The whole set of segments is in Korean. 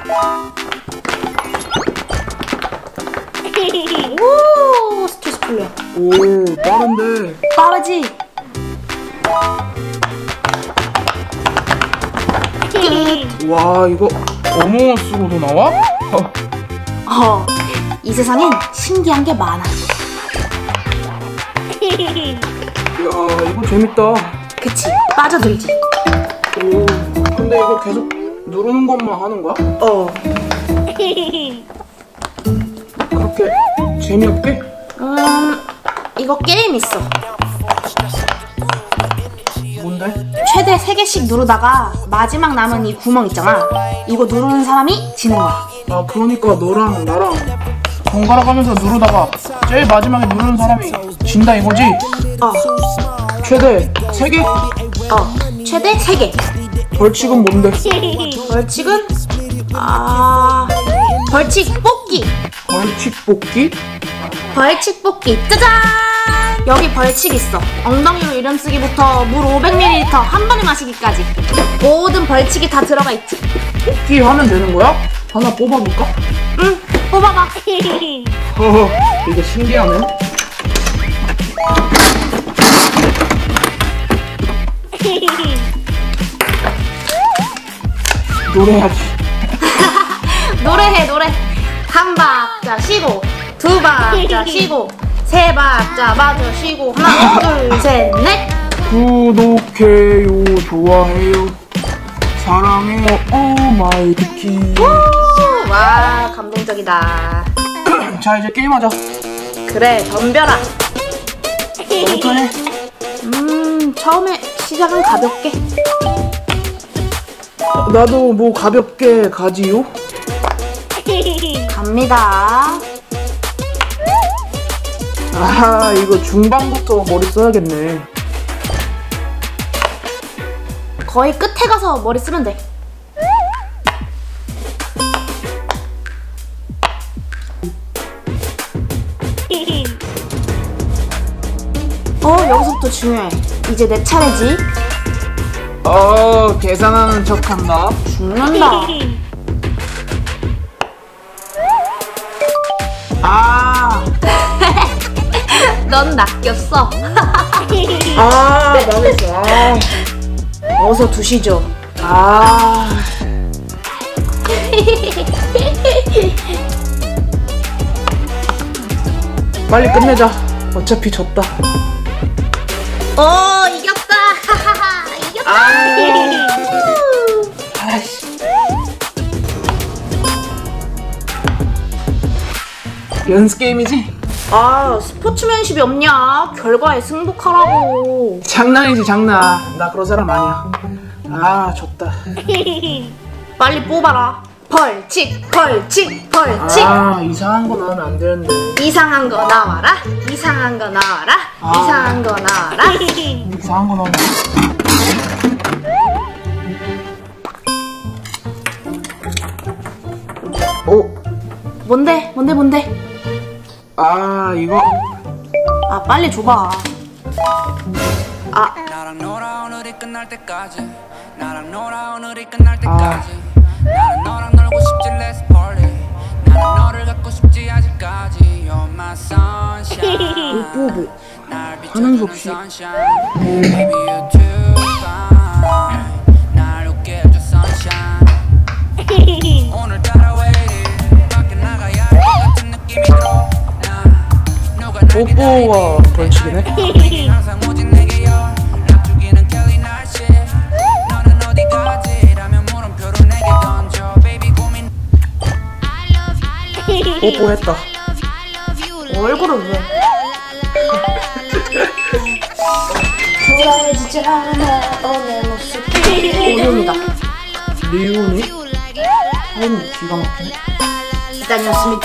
오, 스트레스 풀려. 오, 빠른데. 빠르지? 와, 이거 어몽어스로도 나와? 이 세상엔 신기한 게 많아. 이야, 이거 재밌다. 그치? 빠져들지? 오, 근데 이거 계속 누르는 것만 하는 거야? 그렇게 재미없게? 이거 게임 있어. 뭔데? 최대 3개씩 누르다가 마지막 남은 이 구멍 있잖아. 이거 누르는 사람이 지는 거야. 아, 그러니까 너랑 나랑 번갈아 가면서 누르다가 제일 마지막에 누르는 사람이 진다 이거지? 최대 3개? 최대 3개. 벌칙은 뭔데? 벌칙은? 벌칙 뽑기. 벌칙 뽑기? 벌칙 뽑기. 짜잔! 여기 벌칙 있어. 엉덩이로 이름 쓰기부터 물 500ml 한 번에 마시기까지 모든 벌칙이 다 들어가 있지. 뽑기 하면 되는 거야? 하나 뽑아볼까? 응, 뽑아봐. 이거 신기하네. 노래하지. 노래. 한 박자 쉬고, 두 박자 쉬고, 세 박자 마저 쉬고, 하나, 둘, 셋, 넷. 구독해요, 좋아해요, 사랑해요, 오마이 비키. 와, 감동적이다. 자, 이제 게임하자. 그래, 덤벼라. 너부터 해. 처음에 시작은 가볍게. 나도 뭐 가볍게 가지요? 갑니다. 아, 이거 중반부터 머리 써야겠네. 거의 끝에 가서 머리 쓰면 돼. 여기서부터 중요해. 이제 내 차례지. 계산하는 척한다. 죽는다. 넌 낚였어. 망했어. 어서 두시죠. 빨리 끝내자. 어차피 졌다. 이겼다. 이겼다. 연습 게임이지? 스포츠맨십이 없냐? 결과에 승복하라고. 장난이지, 장난. 나 그런 사람 아니야. 졌다. 빨리 뽑아라. 벌칙. 이상한 거 나오면 안 되는데. 이상한 거 나와라. 이상한 거 나와라. 이상한 거 나와라. 이상한 거 나오면. 뭔데? 이거. 빨리 줘봐. 나랑 놀아 오늘이 끝날 때까지. 나랑 놀아 오늘이 끝날 때까지. 나는 너랑 놀고 싶지 let's party. 나는 너를 갖고 싶지 아직까지. You're my sunshine. 날 비춰주는 sunshine. Baby you're too fine. 날 웃게 해줘 sunshine. 오늘따라 왜 이리 밖에 나가야 할 것 같은 느낌이 들어. 뽀뽀가 벌칙이네. 항상 오직 내게 연락 주기는 켈리 날씨. 너는 어디 가지라면 물음표로 내게 던져 baby 고민. 뽀뽀했다. 얼굴은 왜? 좋아해지지 않아 오늘 모습. 오윤이다. 리온이? 기가 막히네. 다녔습니다.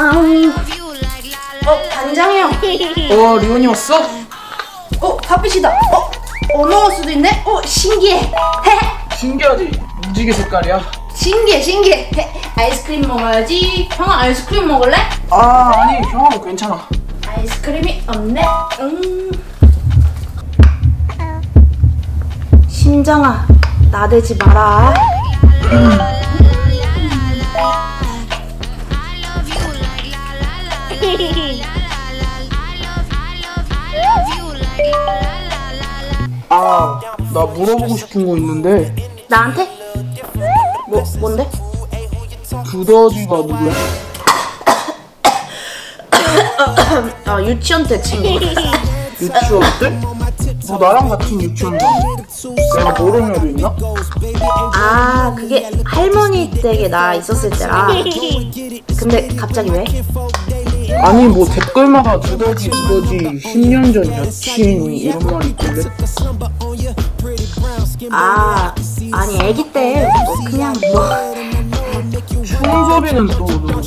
반장이요. 리온이 왔어? 핫빛이다. 어몽어스도 있네. 신기해. 신기하지? 무지개 색깔이야. 신기해. 아이스크림 먹어야지. 형아 아이스크림 먹을래? 아니, 형아도 괜찮아. 아이스크림이 없네. 심장아, 나대지 마라. 나 물어보고 싶은 거 있는데. 나한테? 뭔데? 두더지가 누구야? 유치원 때 친구. 유치원 때? 너 나랑 같은 유치원 다녔는데 내가 모르는 애도 있나? 아, 그게 할머니 댁에 나 있었을 때라. 근데 갑자기 왜? 아니 뭐 댓글마다 두더지 10년 전 여친 이런 말이 있던데. 아니 애기 때 그냥 충섭이는 또 누구야?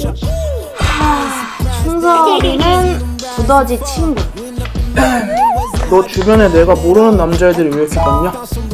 충섭이는 두더지 친구. 너 주변에 내가 모르는 남자애들이 왜 이렇게 많냐?